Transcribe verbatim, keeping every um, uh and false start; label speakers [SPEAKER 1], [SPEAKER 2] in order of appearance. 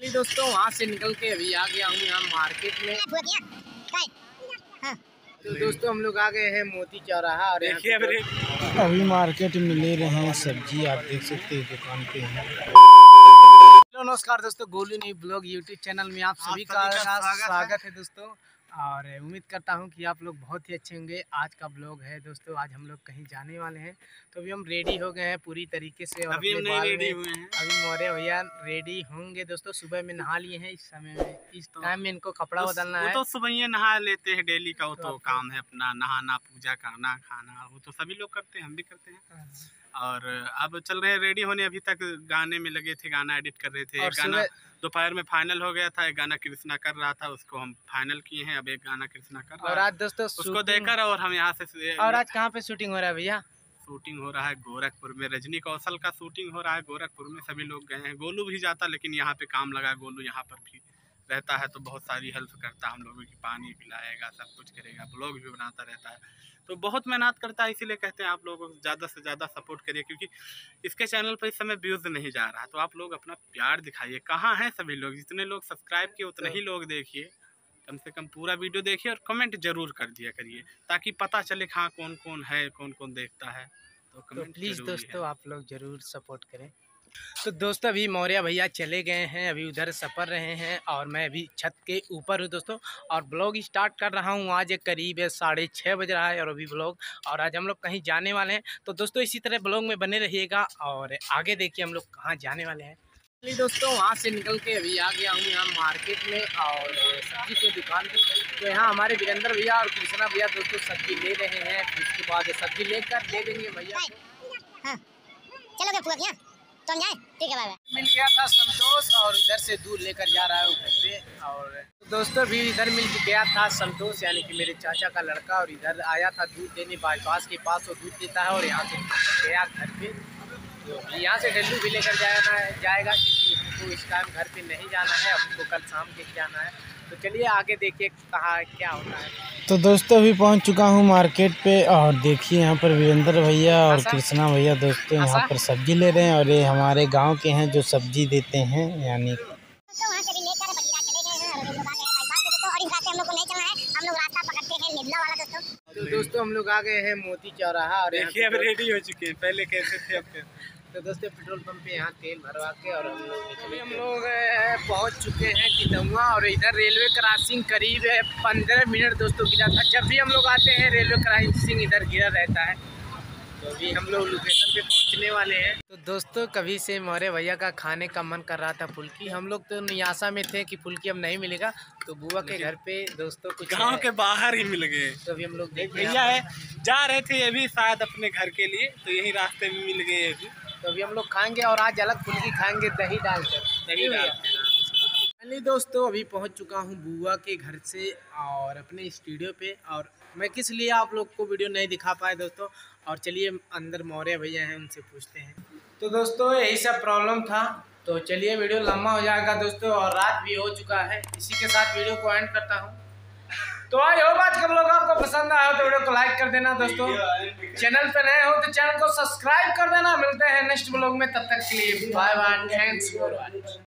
[SPEAKER 1] दोस्तों वहाँ से निकल के अभी आ गया हूँ यहाँ मार्केट में। तो दोस्तों हम लोग आ गए हैं मोती चौराहा और देखिए अभी
[SPEAKER 2] अभी मार्केट में ले रहे हैं सब्जी। आप देख सकते हैं दुकान पे हैं।
[SPEAKER 1] हेलो नमस्कार दोस्तों, Golu new blog YouTube channel में आप सभी का स्वागत है दोस्तों। और उम्मीद करता हूं कि आप लोग बहुत ही अच्छे होंगे। आज का ब्लॉग है दोस्तों, आज हम लोग कहीं जाने वाले हैं। तो अभी हम रेडी हो गए हैं पूरी तरीके से और
[SPEAKER 2] अभी हम नहीं रेडी हुए हैं।
[SPEAKER 1] अभी मौर्य भैया रेडी होंगे दोस्तों। सुबह में नहा लिए हैं, इस समय में इस टाइम में इनको कपड़ा बदलना है।
[SPEAKER 2] तो सुबह ही नहा लेते हैं, डेली का वो तो काम है अपना, नहाना, पूजा करना, खाना, वो तो सभी लोग करते हैं, हम भी करते हैं। और अब चल रहे हैं रेडी होने। अभी तक गाने में लगे थे, गाना एडिट कर रहे थे। एक गाना दोपहर में फाइनल हो गया था, एक गाना कृष्णा कर रहा था, उसको हम फाइनल किए हैं। अब एक गाना कृष्णा कर रहा है।
[SPEAKER 1] और आज दोस्तों
[SPEAKER 2] उसको देखकर और हम यहाँ से।
[SPEAKER 1] और आज कहाँ पे शूटिंग हो रहा है भैया?
[SPEAKER 2] शूटिंग हो रहा है गोरखपुर में, रजनी कौशल का शूटिंग हो रहा है गोरखपुर में। सभी लोग गए हैं, गोलू भी जाता, लेकिन यहाँ पे काम लगा। गोलू यहाँ पर भी रहता है तो बहुत सारी हेल्प करता है हम लोगों की, पानी पिलाएगा, सब कुछ करेगा, ब्लॉग भी बनाता रहता है। तो बहुत मेहनत करता है, इसीलिए कहते हैं आप लोगों को ज़्यादा से ज़्यादा सपोर्ट करिए, क्योंकि इसके चैनल पर इस समय व्यूज़ नहीं जा रहा। तो आप लोग अपना प्यार दिखाइए। कहाँ हैं सभी लोग? जितने लोग सब्सक्राइब किए उतने ही लोग देखिए, कम से कम पूरा वीडियो देखिए और कमेंट जरूर कर दिया करिए, ताकि पता चले हाँ कौन कौन है, कौन कौन देखता है। तो,
[SPEAKER 1] तो प्लीज़ दोस्तों आप लोग ज़रूर सपोर्ट करें। तो दोस्तों अभी मौर्य भैया चले गए हैं, अभी उधर सफ़र रहे हैं और मैं अभी छत के ऊपर हूँ दोस्तों और ब्लॉग स्टार्ट कर रहा हूँ। आज एक करीब है साढ़े छः बज रहा है और अभी ब्लॉग, और आज हम लोग कहीं जाने वाले हैं। तो दोस्तों इसी तरह ब्लॉग में बने रहिएगा और आगे देखिए हम लोग कहाँ जाने वाले हैं। चलिए दोस्तों वहाँ से निकल के अभी आ गया हूँ यहाँ मार्केट में और सब्जी की दुकान पे। तो यहाँ हमारे वीरेंद्र भैया और कृष्णा भैया दोस्तों सब्जी ले रहे हैं। उसके बाद सब्जी लेकर दे देंगे भैया।
[SPEAKER 3] हाँ, चलो क्या तो जाए, ठीक है बाय।
[SPEAKER 1] मिल गया था संतोष और इधर से दूध लेकर जा रहा है वो घर पे। और तो दोस्तों भी इधर मिल गया था संतोष, यानी कि मेरे चाचा का लड़का, और इधर आया था दूध देने बाईपास के पास। वो दूध देता है और यहाँ से गया घर पे। तो यहाँ से डल्लू भी लेकर जाना जाएगा, क्योंकि हमको इस टाइम घर पे नहीं जाना है, हमको कल शाम के जाना है। तो चलिए आगे देखिए कहाँ क्या होता है।
[SPEAKER 2] तो दोस्तों अभी पहुंच चुका हूं मार्केट पे और देखिए यहाँ पर वीरेंद्र भैया और कृष्णा भैया दोस्तों यहाँ पर सब्जी ले रहे हैं। और ये हमारे गांव के हैं जो सब्जी देते हैं, यानी
[SPEAKER 1] तो दोस्तों हम लोग आ गए हैं मोती चौराहा और
[SPEAKER 2] देखिए अब रेडी हो चुके हैं। पहले कैसे थे अब कैसे।
[SPEAKER 1] तो दोस्तों पेट्रोल पंप पे यहाँ तेल भरवा के और हम लोग निकले। हम लोग पहुँच चुके हैं किदमुआ और इधर रेलवे क्रॉसिंग करीब है पंद्रह मिनट दोस्तों गिरा था। जब भी हम लोग आते हैं रेलवे क्रॉसिंग इधर गिरा रहता है। तो अभी हम लोग लोकेशन पे पहुंचने वाले हैं। तो दोस्तों कभी से मौर्य भैया का खाने का मन कर रहा था फुल्की। हम लोग तो नियासा में थे कि फुल्की अब नहीं मिलेगा, तो बुआ के घर पे दोस्तों कुछ
[SPEAKER 2] गांव के बाहर ही मिल गए।
[SPEAKER 1] तो अभी हम लोग
[SPEAKER 2] भैया है जा रहे थे ये भी शायद अपने घर के लिए, तो यही रास्ते में मिल गए अभी।
[SPEAKER 1] तो अभी हम लोग खाएंगे और आज अलग फुल्की खाएंगे दही डालकर।
[SPEAKER 2] दही डालकर
[SPEAKER 1] चलिए दोस्तों अभी पहुंच चुका हूं बुआ के घर से और अपने स्टूडियो पे। और मैं किस लिए आप लोग को वीडियो नहीं दिखा पाए दोस्तों, और चलिए अंदर मौर्य भैया हैं उनसे पूछते हैं। तो दोस्तों यही सब प्रॉब्लम था। तो चलिए वीडियो लंबा हो जाएगा दोस्तों और रात भी हो चुका है। इसी के साथ वीडियो को एंड करता हूँ। तो आई होप आज का ब्लॉग आपको पसंद आया हो तो वीडियो को लाइक कर देना दोस्तों। चैनल पे नए हो तो चैनल को सब्सक्राइब कर देना। मिलते हैं नेक्स्ट ब्लॉग में, तब तक के लिए bye bye, thanks for watching.